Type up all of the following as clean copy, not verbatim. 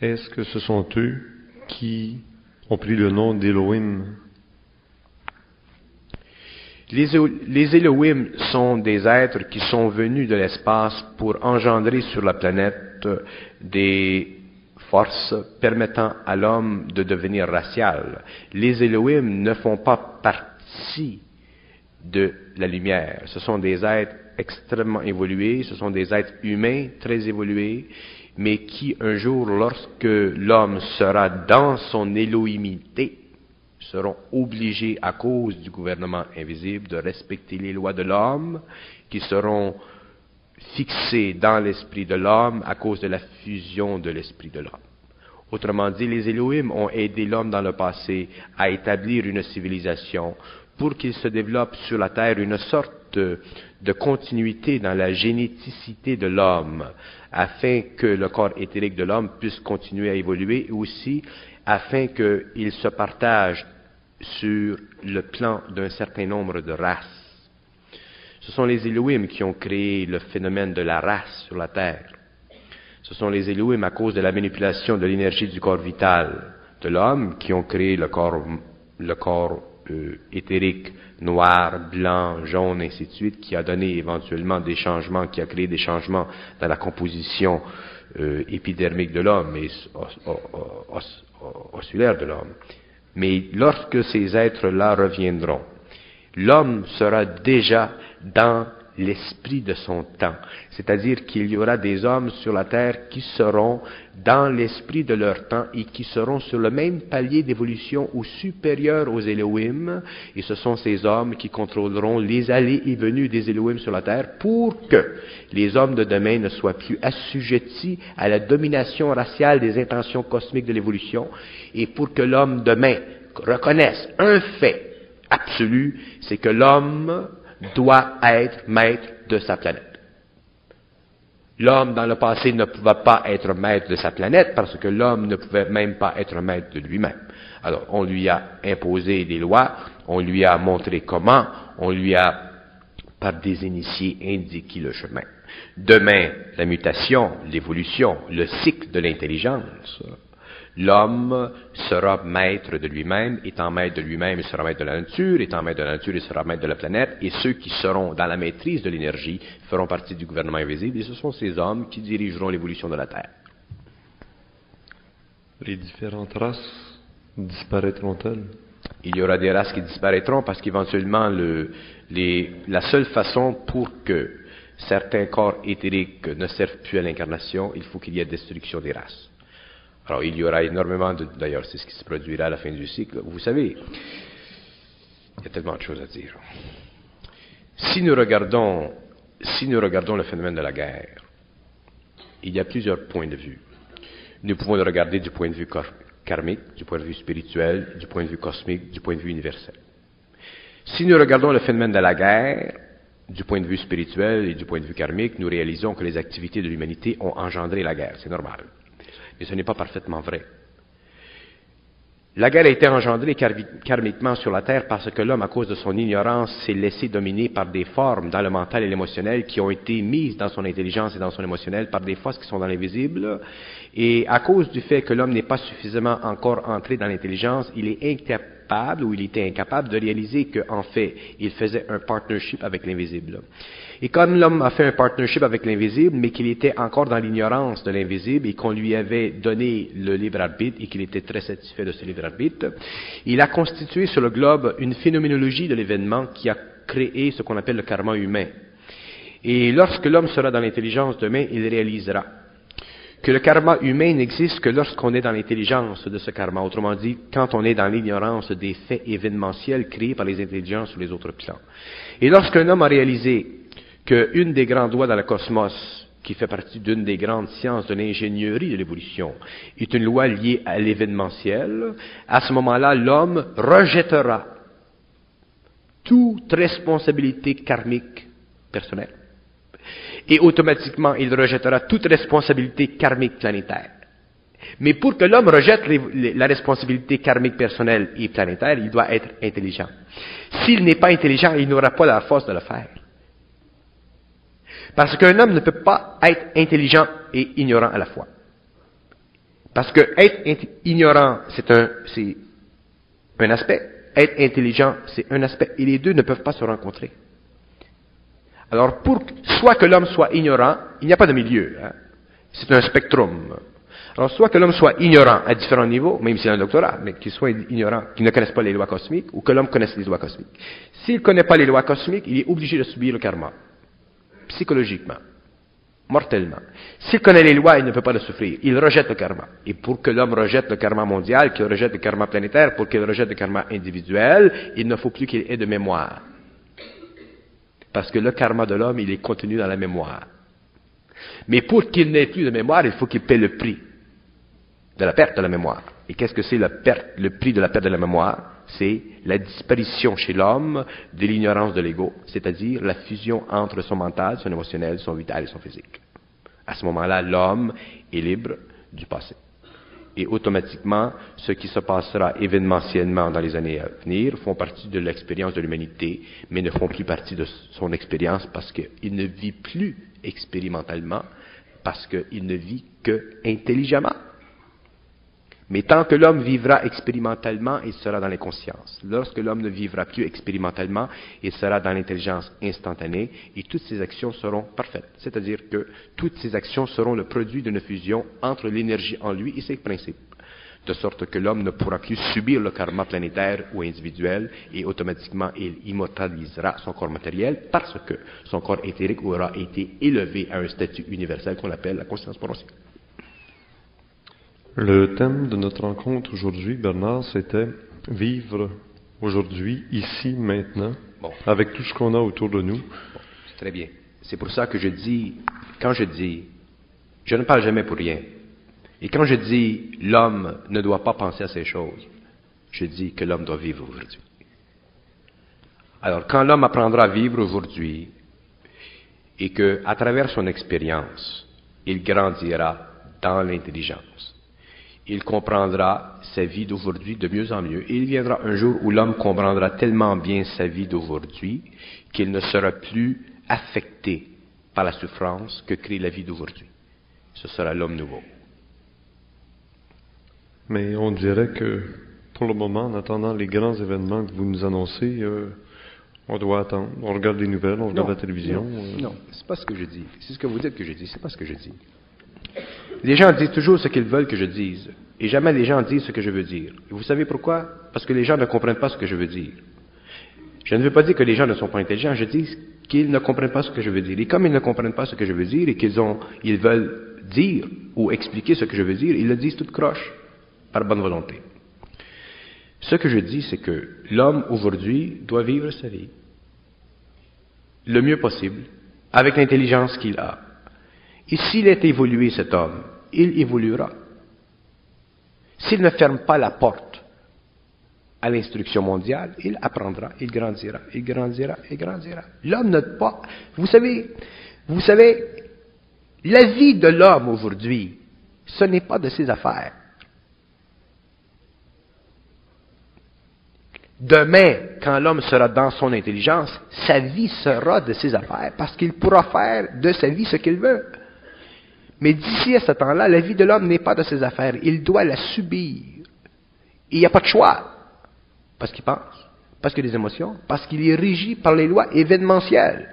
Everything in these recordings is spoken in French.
est-ce que ce sont eux qui ont pris le nom d'Élohim? Les Elohim sont des êtres qui sont venus de l'espace pour engendrer sur la planète des forces permettant à l'homme de devenir racial. Les Elohim ne font pas partie de la lumière. Ce sont des êtres extrêmement évolués, ce sont des êtres humains très évolués, mais qui un jour, lorsque l'homme sera dans son élohimité, seront obligés, à cause du gouvernement invisible, de respecter les lois de l'homme, qui seront fixées dans l'esprit de l'homme à cause de la fusion de l'esprit de l'homme. Autrement dit, les Elohim ont aidé l'homme dans le passé à établir une civilisation pour qu'il se développe sur la terre une sorte de continuité dans la généticité de l'homme, afin que le corps éthérique de l'homme puisse continuer à évoluer, et aussi afin qu'il se partage sur le plan d'un certain nombre de races. Ce sont les Elohim qui ont créé le phénomène de la race sur la terre. Ce sont les Elohim, à cause de la manipulation de l'énergie du corps vital de l'homme, qui ont créé le corps éthérique, noir, blanc, jaune, ainsi de suite, qui a donné éventuellement des changements, qui a créé des changements dans la composition épidermique de l'homme et oculaire de l'homme. Mais lorsque ces êtres-là reviendront, l'homme sera déjà dans l'esprit de son temps. C'est-à-dire qu'il y aura des hommes sur la terre qui seront dans l'esprit de leur temps et qui seront sur le même palier d'évolution ou supérieur aux Elohim. Et ce sont ces hommes qui contrôleront les allées et venues des Elohim sur la terre pour que les hommes de demain ne soient plus assujettis à la domination raciale des intentions cosmiques de l'évolution et pour que l'homme demain reconnaisse un fait absolu, c'est que l'homme doit être maître de sa planète. L'homme, dans le passé, ne pouvait pas être maître de sa planète parce que l'homme ne pouvait même pas être maître de lui-même. Alors, on lui a imposé des lois, on lui a montré comment, on lui a, par des initiés, indiqué le chemin. Demain, la mutation, l'évolution, le cycle de l'intelligence, l'homme sera maître de lui-même, étant maître de lui-même, il sera maître de la nature, étant maître de la nature, il sera maître de la planète, et ceux qui seront dans la maîtrise de l'énergie feront partie du gouvernement invisible, et ce sont ces hommes qui dirigeront l'évolution de la Terre. Les différentes races disparaîtront-elles? Il y aura des races qui disparaîtront parce qu'éventuellement, la seule façon pour que certains corps éthériques ne servent plus à l'incarnation, il faut qu'il y ait destruction des races. Alors, il y aura énormément d'ailleurs, c'est ce qui se produira à la fin du cycle. Vous savez, il y a tellement de choses à dire. Si nous regardons le phénomène de la guerre, il y a plusieurs points de vue. Nous pouvons le regarder du point de vue karmique, du point de vue spirituel, du point de vue cosmique, du point de vue universel. Si nous regardons le phénomène de la guerre, du point de vue spirituel et du point de vue karmique, nous réalisons que les activités de l'humanité ont engendré la guerre. C'est normal. Mais ce n'est pas parfaitement vrai. La guerre a été engendrée karmiquement sur la Terre parce que l'homme, à cause de son ignorance, s'est laissé dominer par des formes dans le mental et l'émotionnel qui ont été mises dans son intelligence et dans son émotionnel par des forces qui sont dans l'invisible. Et à cause du fait que l'homme n'est pas suffisamment encore entré dans l'intelligence, il est incapable ou il était incapable de réaliser qu'en fait, il faisait un partnership avec l'invisible. Et comme l'homme a fait un partnership avec l'invisible, mais qu'il était encore dans l'ignorance de l'invisible et qu'on lui avait donné le libre arbitre et qu'il était très satisfait de ce libre arbitre, il a constitué sur le globe une phénoménologie de l'événement qui a créé ce qu'on appelle le karma humain. Et lorsque l'homme sera dans l'intelligence demain, il réalisera que le karma humain n'existe que lorsqu'on est dans l'intelligence de ce karma. Autrement dit, quand on est dans l'ignorance des faits événementiels créés par les intelligences sur les autres plans. Et lorsqu'un homme a réalisé qu'une des grandes lois dans le cosmos, qui fait partie d'une des grandes sciences de l'ingénierie de l'évolution, est une loi liée à l'événementiel, à ce moment-là, l'homme rejettera toute responsabilité karmique personnelle. Et automatiquement, il rejettera toute responsabilité karmique planétaire. Mais pour que l'homme rejette la responsabilité karmique personnelle et planétaire, il doit être intelligent. S'il n'est pas intelligent, il n'aura pas la force de le faire. Parce qu'un homme ne peut pas être intelligent et ignorant à la fois. Parce que être ignorant, c'est un aspect. Être intelligent, c'est un aspect. Et les deux ne peuvent pas se rencontrer. Alors, soit que l'homme soit ignorant, il n'y a pas de milieu. Hein? C'est un spectrum. Alors, soit que l'homme soit ignorant à différents niveaux, même s'il a un doctorat, mais qu'il soit ignorant, qu'il ne connaisse pas les lois cosmiques, ou que l'homme connaisse les lois cosmiques. S'il ne connaît pas les lois cosmiques, il est obligé de subir le karma. Psychologiquement. Mortellement. S'il connaît les lois, il ne peut pas le souffrir. Il rejette le karma. Et pour que l'homme rejette le karma mondial, qu'il rejette le karma planétaire, pour qu'il rejette le karma individuel, il ne faut plus qu'il ait de mémoire. Parce que le karma de l'homme, il est contenu dans la mémoire. Mais pour qu'il n'ait plus de mémoire, il faut qu'il paie le prix de la perte de la mémoire. Et qu'est-ce que c'est le prix de la perte de la mémoire? C'est la disparition chez l'homme de l'ignorance de l'ego, c'est-à-dire la fusion entre son mental, son émotionnel, son vital et son physique. À ce moment-là, l'homme est libre du passé. Et automatiquement, ce qui se passera événementiellement dans les années à venir font partie de l'expérience de l'humanité, mais ne font plus partie de son expérience parce qu'il ne vit plus expérimentalement, parce qu'il ne vit que intelligemment. Mais tant que l'homme vivra expérimentalement, il sera dans l'inconscience. Lorsque l'homme ne vivra plus expérimentalement, il sera dans l'intelligence instantanée et toutes ses actions seront parfaites. C'est-à-dire que toutes ses actions seront le produit d'une fusion entre l'énergie en lui et ses principes. De sorte que l'homme ne pourra plus subir le karma planétaire ou individuel et automatiquement il immortalisera son corps matériel parce que son corps éthérique aura été élevé à un statut universel qu'on appelle la conscience potentielle. Le thème de notre rencontre aujourd'hui, Bernard, c'était vivre aujourd'hui, ici, maintenant, avec tout ce qu'on a autour de nous. C'est très bien. C'est pour ça que je dis, quand je dis, je ne parle jamais pour rien. Et quand je dis l'homme ne doit pas penser à ces choses, je dis que l'homme doit vivre aujourd'hui. Alors, quand l'homme apprendra à vivre aujourd'hui, et que, à travers son expérience, il grandira dans l'intelligence, il comprendra sa vie d'aujourd'hui de mieux en mieux. Et il viendra un jour où l'homme comprendra tellement bien sa vie d'aujourd'hui qu'il ne sera plus affecté par la souffrance que crée la vie d'aujourd'hui. Ce sera l'homme nouveau. Mais on dirait que, pour le moment, en attendant les grands événements que vous nous annoncez, on doit attendre. On regarde les nouvelles, on regarde la télévision. Non, c'est pas ce que je dis. C'est ce que vous dites que je dis, c'est pas ce que je dis. Les gens disent toujours ce qu'ils veulent que je dise, et jamais les gens disent ce que je veux dire. Et vous savez pourquoi? Parce que les gens ne comprennent pas ce que je veux dire. Je ne veux pas dire que les gens ne sont pas intelligents, je dis qu'ils ne comprennent pas ce que je veux dire. Et comme ils ne comprennent pas ce que je veux dire, et ils veulent dire ou expliquer ce que je veux dire, ils le disent toute croche, par bonne volonté. Ce que je dis, c'est que l'homme aujourd'hui doit vivre sa vie le mieux possible, avec l'intelligence qu'il a. Et s'il est évolué, cet homme, il évoluera. S'il ne ferme pas la porte à l'instruction mondiale, il apprendra, il grandira, il grandira, il grandira. L'homme n'a pas... Vous savez, la vie de l'homme aujourd'hui, ce n'est pas de ses affaires. Demain, quand l'homme sera dans son intelligence, sa vie sera de ses affaires, parce qu'il pourra faire de sa vie ce qu'il veut. Mais d'ici à ce temps-là, la vie de l'homme n'est pas de ses affaires. Il doit la subir. Il n'y a pas de choix. Parce qu'il pense, parce qu'il a des émotions, parce qu'il est régi par les lois événementielles.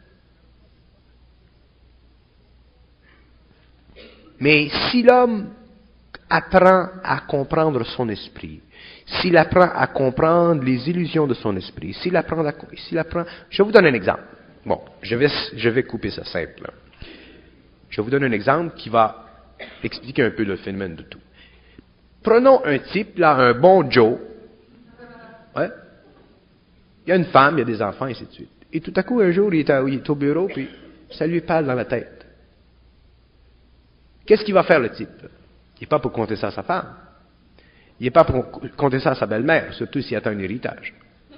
Mais si l'homme apprend à comprendre son esprit, s'il apprend à comprendre les illusions de son esprit, je vais vous donner un exemple. Bon, je vais couper ça simple. Je vais vous donner un exemple qui va expliquer un peu le phénomène de tout. Prenons un type, là, un bon Joe. Ouais. Il y a une femme, il y a des enfants, et ainsi de suite. Et tout à coup, un jour, il est au bureau, puis ça lui parle dans la tête. Qu'est-ce qu'il va faire, le type? Il n'est pas pour compter ça à sa femme. Il n'est pas pour compter ça à sa belle-mère, surtout s'il attend un héritage.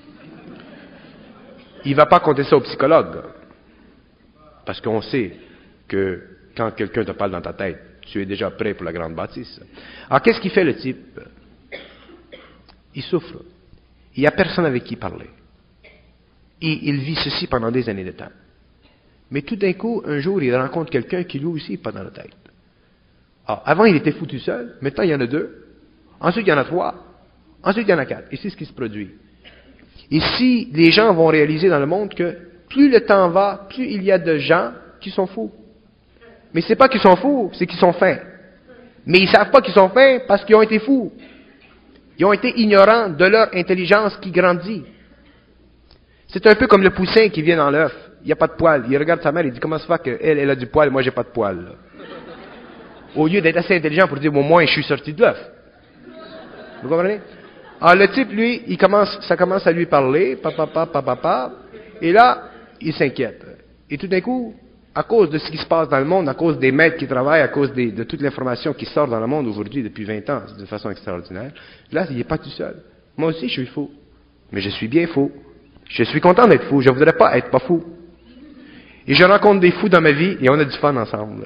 Il ne va pas compter ça au psychologue. Parce qu'on sait que quand quelqu'un te parle dans ta tête, tu es déjà prêt pour la grande bâtisse. Alors, qu'est-ce qu'il fait, le type? Il souffre. Il n'y a personne avec qui parler. Et il vit ceci pendant des années de temps. Mais tout d'un coup, un jour, il rencontre quelqu'un qui lui aussi n'est pas dans la tête. Ah, avant, il était fou tout seul. Maintenant, il y en a 2. Ensuite, il y en a 3. Ensuite, il y en a 4. Et c'est ce qui se produit. Ici, les gens vont réaliser dans le monde que plus le temps va, plus il y a de gens qui sont fous. Mais c'est pas qu'ils sont fous, c'est qu'ils sont fins. Mais ils savent pas qu'ils sont fins parce qu'ils ont été fous. Ils ont été ignorants de leur intelligence qui grandit. C'est un peu comme le poussin qui vient dans l'œuf. Il n'y a pas de poils. Il regarde sa mère et il dit, comment ça se fait qu'elle, elle a du poil, moi j'ai pas de poil. Là. Au lieu d'être assez intelligent pour dire, au moins je suis sorti de l'œuf. Vous comprenez? Alors le type, lui, ça commence à lui parler, papa, et là, il s'inquiète. Et tout d'un coup, à cause de ce qui se passe dans le monde, à cause des maîtres qui travaillent, à cause de toute l'information qui sort dans le monde aujourd'hui depuis 20 ans, de façon extraordinaire, là, il n'est pas tout seul. Moi aussi, je suis fou. Mais je suis bien fou. Je suis content d'être fou. Je ne voudrais pas être pas fou. Et je rencontre des fous dans ma vie et on a du fun ensemble.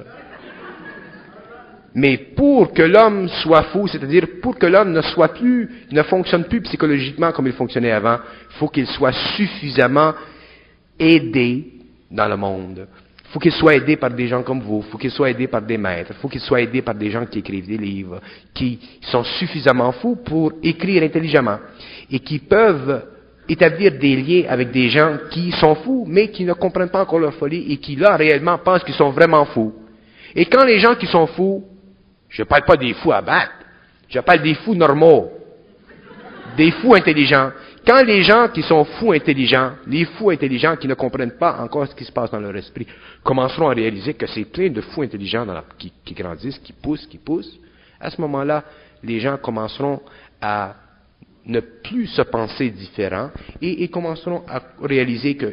Mais pour que l'homme soit fou, c'est-à-dire pour que l'homme ne fonctionne plus psychologiquement comme il fonctionnait avant, il faut qu'il soit suffisamment aidé dans le monde. Il faut qu'il soit aidé par des gens comme vous, il faut qu'il soit aidé par des maîtres, il faut qu'il soit aidé par des gens qui écrivent des livres, qui sont suffisamment fous pour écrire intelligemment et qui peuvent établir des liens avec des gens qui sont fous, mais qui ne comprennent pas encore leur folie et qui, là, réellement, pensent qu'ils sont vraiment fous. Et quand les gens qui sont fous, je ne parle pas des fous à battre, je parle des fous normaux, des fous intelligents. Quand les gens qui sont fous intelligents, les fous intelligents qui ne comprennent pas encore ce qui se passe dans leur esprit, commenceront à réaliser que c'est plein de fous intelligents qui grandissent, qui poussent, à ce moment-là, les gens commenceront à ne plus se penser différents et commenceront à réaliser que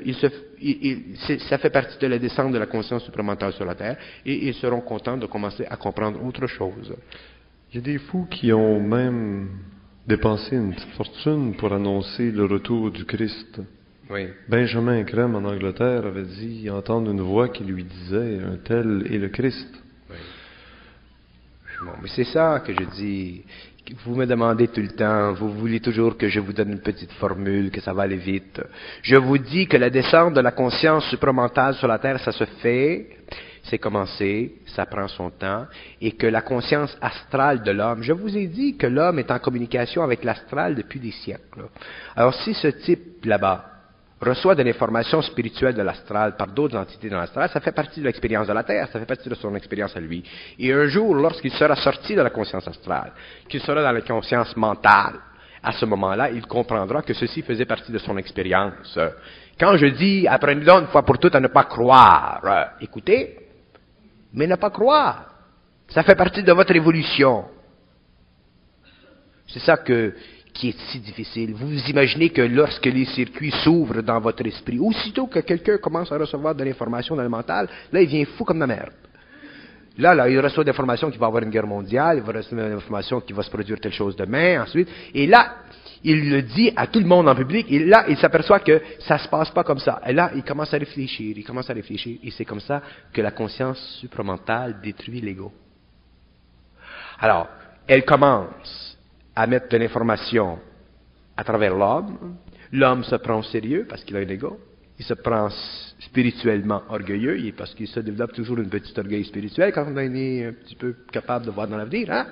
ça fait partie de la descente de la conscience supramentale sur la Terre et ils seront contents de commencer à comprendre autre chose. Il y a des fous qui ont même dépensé une petite fortune pour annoncer le retour du Christ. Oui. Benjamin Crème en Angleterre avait dit entendre une voix qui lui disait « Un tel est le Christ ». Oui. Bon, mais c'est ça que je dis. Vous me demandez tout le temps, vous voulez toujours que je vous donne une petite formule, que ça va aller vite. Je vous dis que la descente de la conscience supramentale sur la Terre, ça se fait, c'est commencé, ça prend son temps, et que la conscience astrale de l'homme, je vous ai dit que l'homme est en communication avec l'astral depuis des siècles. Alors si ce type là-bas reçoit de l'information spirituelle de l'astral par d'autres entités dans l'astral, ça fait partie de l'expérience de la Terre, ça fait partie de son expérience à lui. Et un jour, lorsqu'il sera sorti de la conscience astrale, qu'il sera dans la conscience mentale, à ce moment-là, il comprendra que ceci faisait partie de son expérience. Quand je dis, apprenez donc une fois pour toutes à ne pas croire, écoutez, mais ne pas croire, ça fait partie de votre évolution. C'est ça qui est si difficile. Vous vous imaginez que lorsque les circuits s'ouvrent dans votre esprit, aussitôt que quelqu'un commence à recevoir de l'information dans le mental, là, il devient fou comme la merde. Là, il reçoit des informations qu'il va y avoir une guerre mondiale, il va recevoir des informations qu'il va se produire telle chose demain, ensuite, et là, il le dit à tout le monde en public, et là, il s'aperçoit que ça se passe pas comme ça. Et là, il commence à réfléchir, et c'est comme ça que la conscience supramentale détruit l'ego. Alors, elle commence à mettre de l'information à travers l'homme. L'homme se prend au sérieux parce qu'il a un ego. Il se prend spirituellement orgueilleux parce qu'il se développe toujours une petite orgueil spirituel quand on est un petit peu capable de voir dans l'avenir. Hein?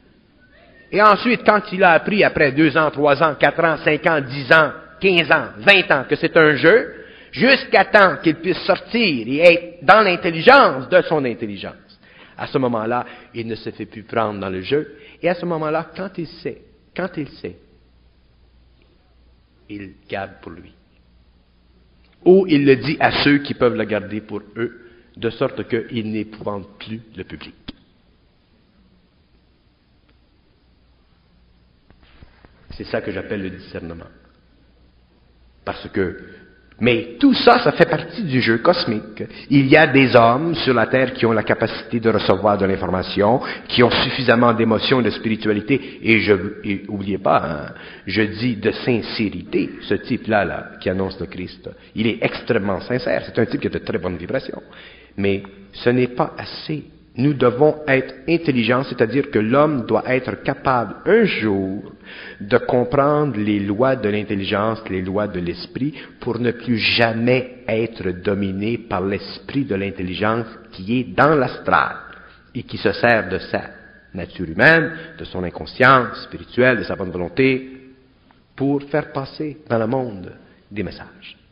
Et ensuite, quand il a appris après 2 ans, 3 ans, 4 ans, 5 ans, 10 ans, 15 ans, 20 ans que c'est un jeu, jusqu'à temps qu'il puisse sortir et être dans l'intelligence de son intelligence. À ce moment-là, il ne se fait plus prendre dans le jeu. Et à ce moment-là, quand il sait, il garde pour lui. Ou il le dit à ceux qui peuvent le garder pour eux, de sorte qu'il n'épouvante plus le public. C'est ça que j'appelle le discernement. Mais tout ça, ça fait partie du jeu cosmique. Il y a des hommes sur la Terre qui ont la capacité de recevoir de l'information, qui ont suffisamment d'émotion et de spiritualité, et oubliez pas, hein, je dis de sincérité, ce type-là, qui annonce le Christ, il est extrêmement sincère, c'est un type qui a de très bonnes vibrations. Mais ce n'est pas assez. Nous devons être intelligents, c'est-à-dire que l'homme doit être capable un jour de comprendre les lois de l'intelligence, les lois de l'esprit, pour ne plus jamais être dominé par l'esprit de l'intelligence qui est dans l'astral. et qui se sert de sa nature humaine, de son inconscience spirituelle, de sa bonne volonté, pour faire passer dans le monde des messages.